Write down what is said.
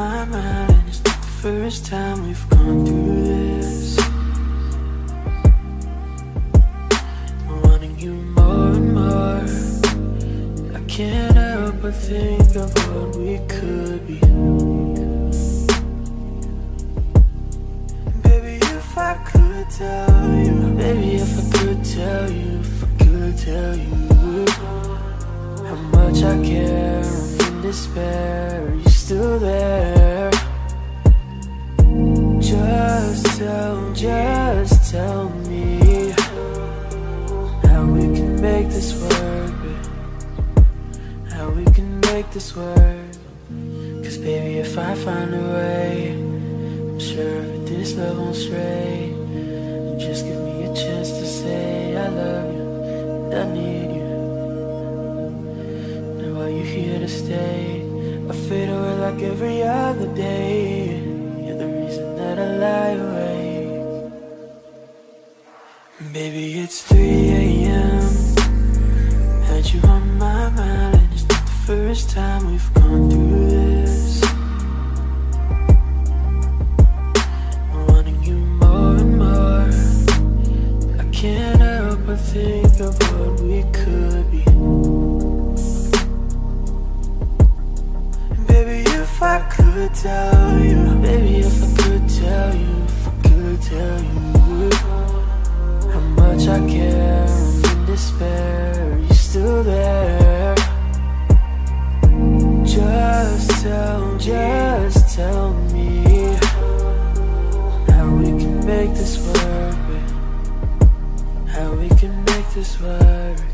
my mind, and it's not the first time we've gone through this. I'm wanting you more and more. I can't help but think of what we could be. Baby, if I could tell you, baby, if I could tell you, if I could tell you how much I care, I'm in despair, are you still there? Just tell me how we can make this work, babe. How we can make this work. Cause baby, if I find a way, I'm sure that this love won't stray. Just give me a chance to say I love you, and I need you. Now are you here to stay? I fade away like every other day. You're the reason that I lie awake. Baby, it's 3 AM. Had you on my mind, and it's not the first time we've gone through this. I'm wanting you more and more. I can't help but think of what we could be. Baby, if I could tell you, baby, if I could tell you, if I could tell you how much I care, I'm in despair, are you still there? Just tell me how we can make this work, babe. How we can make this work.